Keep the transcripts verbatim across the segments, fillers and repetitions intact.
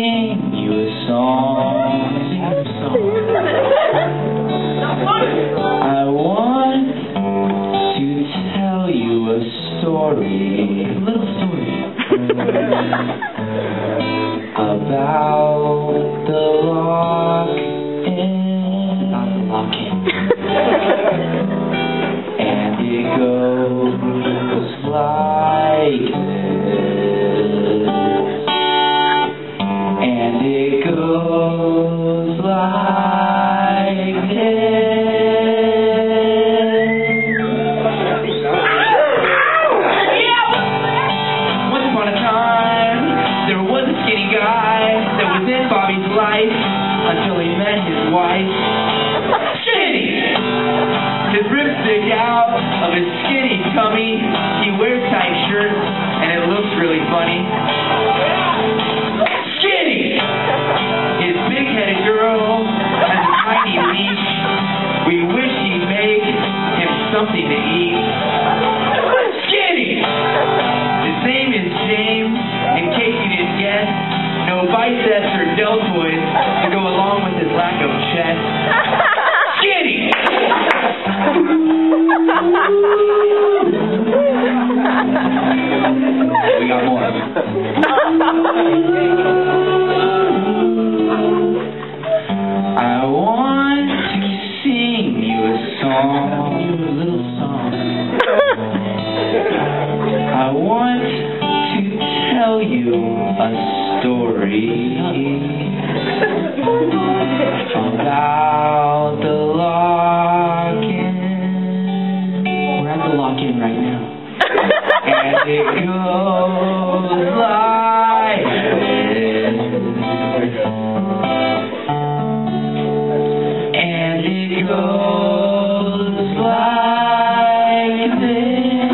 sing you a song. Sing a song. I want to tell you a story. A little story. About the lock-in. About the lock-in. And it goes like this. And it goes like this. Once upon a time, there was a skinny guy that was in Bobby's life until he met his wife. Skinny! His ribs stick out of his skinny tummy. He wears tight shirts and it looks really funny. Skinny! His big-headed girl has a tiny leash. We wish he'd make him something to eat. Skinny! His name is James. In case you didn't guess, no biceps or deltoids to go along with his lack of chest. Skinny! We got more. I want to sing you a song. You a little song. I want to tell you a story about the lock-in. We're at the lock-in right now. And it goes like this. And it goes like this.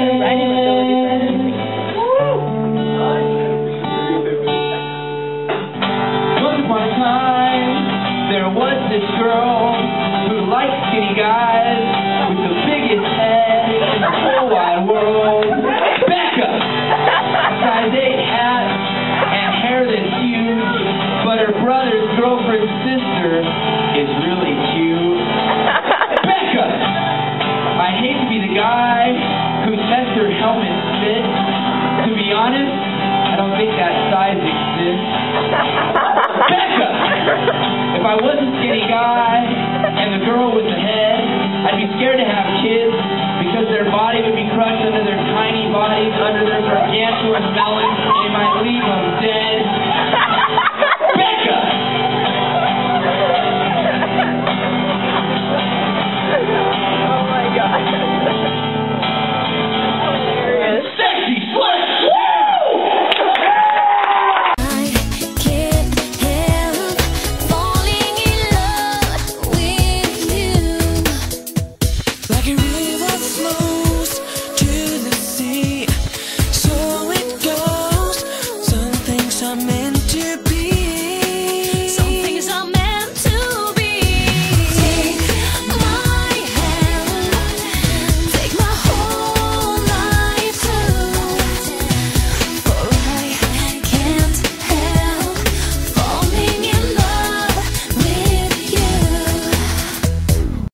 Once upon a time, there was this girl who liked skinny guys with the biggest head in the whole wide world. Becca! Size eight hat and hair that's huge, but her brother's girlfriend's sister is really cute. Becca! I hate to be the guy who tests her helmet fit. To be honest, I don't think that size exists. Becca! If I was a skinny guy and the girl was the head, I'd be scared to have kids because their body would be crushed under their tiny bodies, under their gargantuan belly.